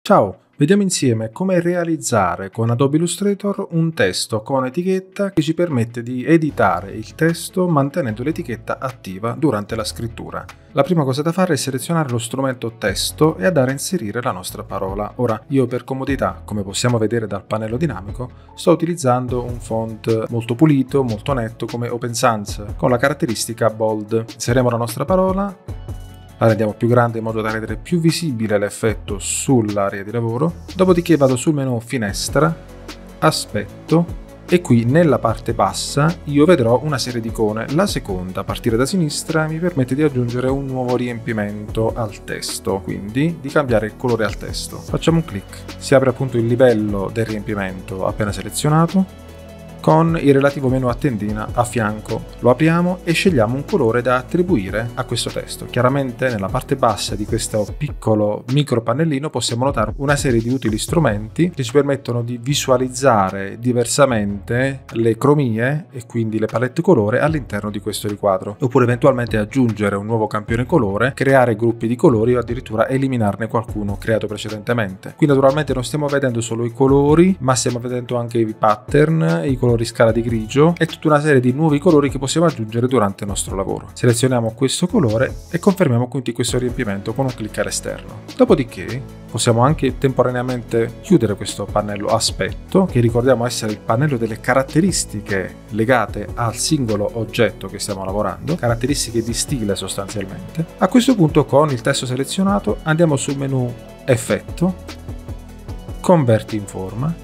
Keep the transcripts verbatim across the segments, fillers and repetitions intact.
Ciao, vediamo insieme come realizzare con Adobe Illustrator un testo con etichetta che ci permette di editare il testo mantenendo l'etichetta attiva durante la scrittura. La prima cosa da fare è selezionare lo strumento testo e andare a inserire la nostra parola. Ora, io per comodità, come possiamo vedere dal pannello dinamico, sto utilizzando un font molto pulito, molto netto come Open Sans, con la caratteristica bold. Inseriamo la nostra parola. La rendiamo più grande in modo da rendere più visibile l'effetto sull'area di lavoro. Dopodiché vado sul menu Finestra, Aspetto e qui nella parte bassa io vedrò una serie di icone. La seconda, a partire da sinistra, mi permette di aggiungere un nuovo riempimento al testo, quindi di cambiare il colore al testo. Facciamo un clic. Si apre appunto il livello del riempimento appena selezionato, con il relativo menu a tendina a fianco. Lo apriamo e scegliamo un colore da attribuire a questo testo. Chiaramente nella parte bassa di questo piccolo micro pannellino possiamo notare una serie di utili strumenti che ci permettono di visualizzare diversamente le cromie e quindi le palette colore all'interno di questo riquadro, oppure eventualmente aggiungere un nuovo campione colore, creare gruppi di colori o addirittura eliminarne qualcuno creato precedentemente. Qui naturalmente non stiamo vedendo solo i colori, ma stiamo vedendo anche i pattern, i colori scala di grigio e tutta una serie di nuovi colori che possiamo aggiungere durante il nostro lavoro. Selezioniamo questo colore e confermiamo quindi questo riempimento con un clic all'esterno. Dopodiché possiamo anche temporaneamente chiudere questo pannello aspetto, che ricordiamo essere il pannello delle caratteristiche legate al singolo oggetto che stiamo lavorando, caratteristiche di stile sostanzialmente. A questo punto, con il testo selezionato, andiamo sul menu Effetto, Converti in forma,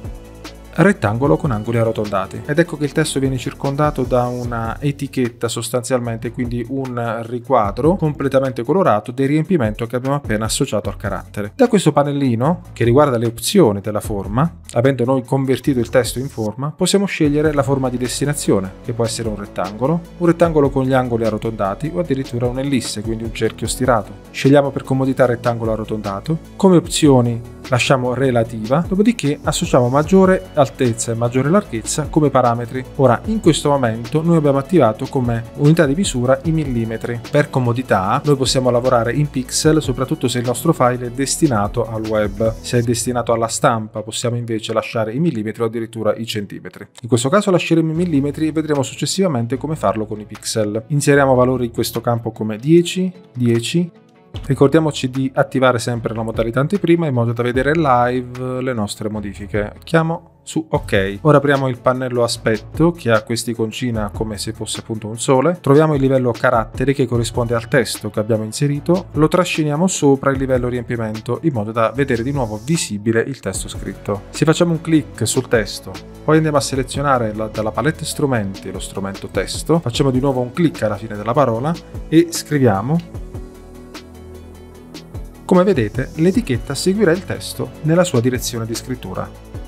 rettangolo con angoli arrotondati, ed ecco che il testo viene circondato da una etichetta sostanzialmente, quindi un riquadro completamente colorato del riempimento che abbiamo appena associato al carattere. Da questo pannellino che riguarda le opzioni della forma, avendo noi convertito il testo in forma, possiamo scegliere la forma di destinazione, che può essere un rettangolo, un rettangolo con gli angoli arrotondati o addirittura un'ellisse, quindi un cerchio stirato. Scegliamo per comodità rettangolo arrotondato. Come opzioni lasciamo relativa, dopodiché associamo maggiore altezza e maggiore larghezza come parametri. Ora, in questo momento noi abbiamo attivato come unità di misura i millimetri. Per comodità noi possiamo lavorare in pixel, soprattutto se il nostro file è destinato al web. Se è destinato alla stampa possiamo invece lasciare i millimetri o addirittura i centimetri. In questo caso lasceremo i millimetri e vedremo successivamente come farlo con i pixel. Inseriamo valori in questo campo come dieci, dieci. Ricordiamoci di attivare sempre la modalità anteprima in modo da vedere live le nostre modifiche. Chiamo su OK. Ora apriamo il pannello aspetto che ha quest'iconcina come se fosse appunto un sole. Troviamo il livello caratteri che corrisponde al testo che abbiamo inserito. Lo trasciniamo sopra il livello riempimento in modo da vedere di nuovo visibile il testo scritto. Se facciamo un clic sul testo, poi andiamo a selezionare la, dalla palette strumenti lo strumento testo, facciamo di nuovo un clic alla fine della parola e scriviamo. Come vedete, l'etichetta seguirà il testo nella sua direzione di scrittura.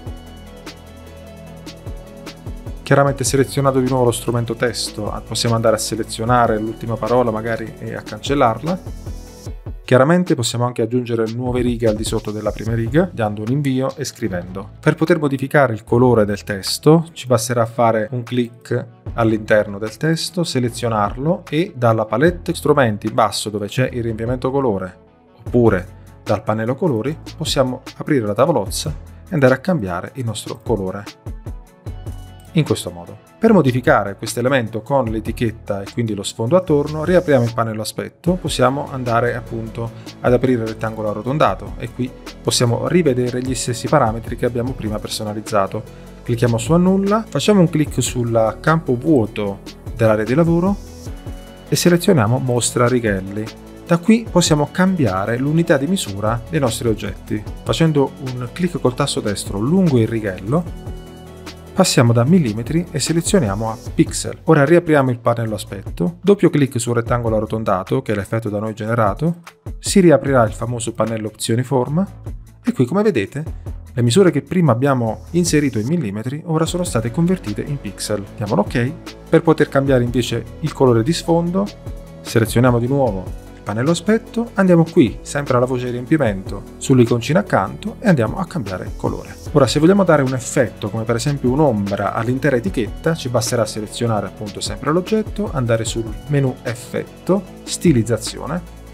Chiaramente selezionato di nuovo lo strumento testo, possiamo andare a selezionare l'ultima parola magari e a cancellarla. Chiaramente possiamo anche aggiungere nuove righe al di sotto della prima riga, dando un invio e scrivendo. Per poter modificare il colore del testo ci basterà fare un clic all'interno del testo, selezionarlo e dalla palette strumenti in basso dove c'è il riempimento colore, oppure dal pannello colori, possiamo aprire la tavolozza e andare a cambiare il nostro colore. In questo modo. Per modificare questo elemento con l'etichetta e quindi lo sfondo attorno, riapriamo il pannello aspetto, possiamo andare appunto ad aprire il rettangolo arrotondato e qui possiamo rivedere gli stessi parametri che abbiamo prima personalizzato. Clicchiamo su annulla, facciamo un clic sul campo vuoto dell'area di lavoro e selezioniamo mostra righelli. Da qui possiamo cambiare l'unità di misura dei nostri oggetti. Facendo un clic col tasto destro lungo il righello, passiamo da millimetri e selezioniamo a pixel. Ora riapriamo il pannello aspetto, doppio clic sul rettangolo arrotondato, che è l'effetto da noi generato, si riaprirà il famoso pannello opzioni forma e qui, come vedete, le misure che prima abbiamo inserito in millimetri ora sono state convertite in pixel. Diamo l'ok. Per poter cambiare invece il colore di sfondo, selezioniamo di nuovo pannello aspetto, andiamo qui, sempre alla voce riempimento, sull'iconcina accanto e andiamo a cambiare colore. Ora, se vogliamo dare un effetto, come per esempio un'ombra all'intera etichetta, ci basterà selezionare appunto sempre l'oggetto, andare sul menu effetto, stilizzazione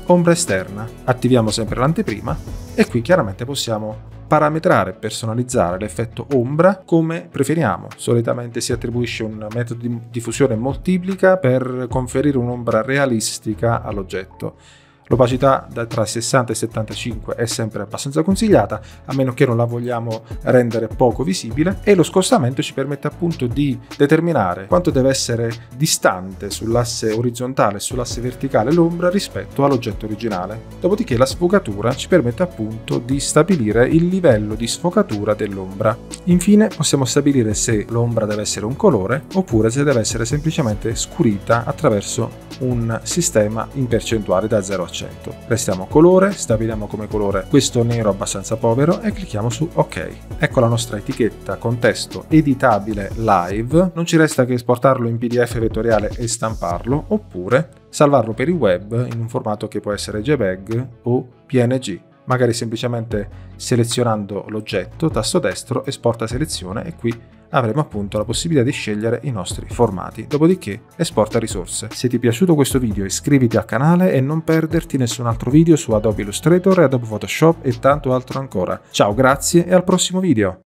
ombra esterna, attiviamo sempre l'anteprima e qui chiaramente possiamo parametrare e personalizzare l'effetto ombra come preferiamo. Solitamente si attribuisce un metodo di diffusione moltiplica per conferire un'ombra realistica all'oggetto. L'opacità da tra sessanta e settantacinque è sempre abbastanza consigliata, a meno che non la vogliamo rendere poco visibile, e lo scostamento ci permette appunto di determinare quanto deve essere distante sull'asse orizzontale e sull'asse verticale l'ombra rispetto all'oggetto originale. Dopodiché la sfocatura ci permette appunto di stabilire il livello di sfocatura dell'ombra. Infine possiamo stabilire se l'ombra deve essere un colore oppure se deve essere semplicemente scurita attraverso un sistema in percentuale da zero a cento. Restiamo colore, stabiliamo come colore questo nero abbastanza povero e clicchiamo su OK. Ecco la nostra etichetta con testo editabile live. Non ci resta che esportarlo in P D F vettoriale e stamparlo, oppure salvarlo per il web in un formato che può essere JPEG o P N G. Magari semplicemente selezionando l'oggetto, tasto destro, esporta selezione, e qui avremo appunto la possibilità di scegliere i nostri formati. Dopodiché esporta risorse. Se ti è piaciuto questo video iscriviti al canale e non perderti nessun altro video su Adobe Illustrator, Adobe Photoshop e tanto altro ancora. Ciao, grazie e al prossimo video!